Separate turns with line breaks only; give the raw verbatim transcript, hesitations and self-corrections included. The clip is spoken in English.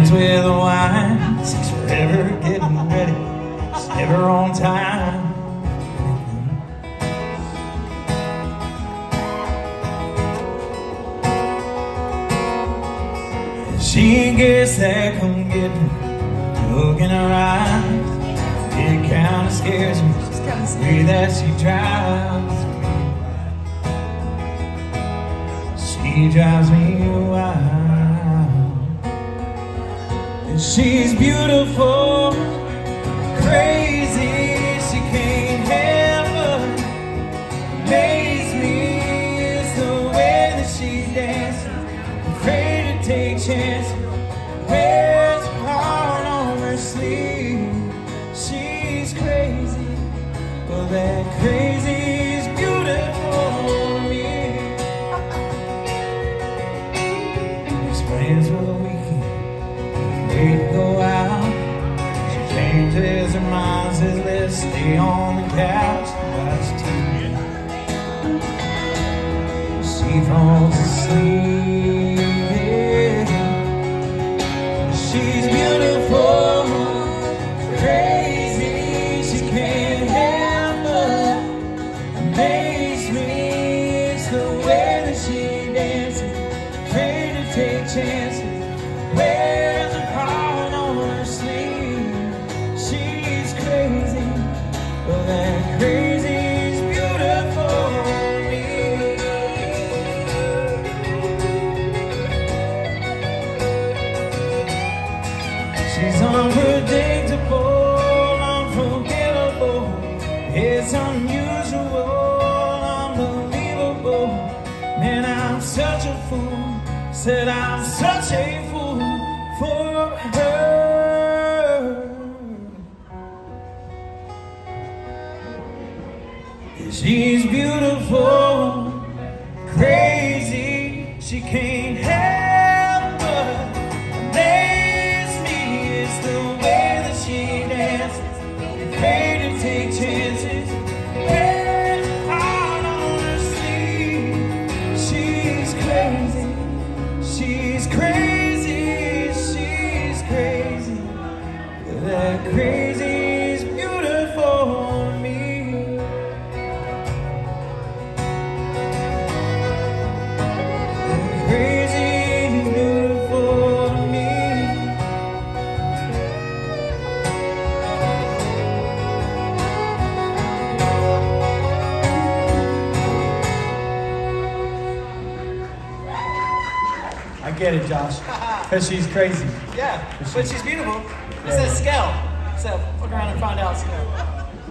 dance with the wine. She's forever getting ready. She's never on time. She gets that come get me, look in her eyes. It kinda scares me, the way that she drives me. She drives me wild. And she's beautiful, crazy, she can't help but amaze me. It's the way that she dances, afraid to take chances, wears her heart on her sleeve. She's crazy, but that crazy's beautiful to me. Makes plans for the weekend, ready to go out. She changes her mind, says let's stay on the couch and watch T V. She falls asleep. She's beautiful, crazy, she can't help but amaze me. It's the way that she dances, afraid to take chances, wears her heart on her sleeve. She's crazy, but that crazy's beautiful to me. She's unpredictable, unforgettable. It's unusual, unbelievable. Man, I'm such a fool. Said I'm such a fool for her. She's beautiful, crazy, she can't help but amaze me. It's the way that she dances, afraid to take chances, wears her heart on her sleeve. She's crazy, she's crazy, she's crazy. That crazy's beautiful to me.
I get it, Josh. Because she's crazy.
Yeah, but she's beautiful. It's that scale. So fuck around and find out, scale.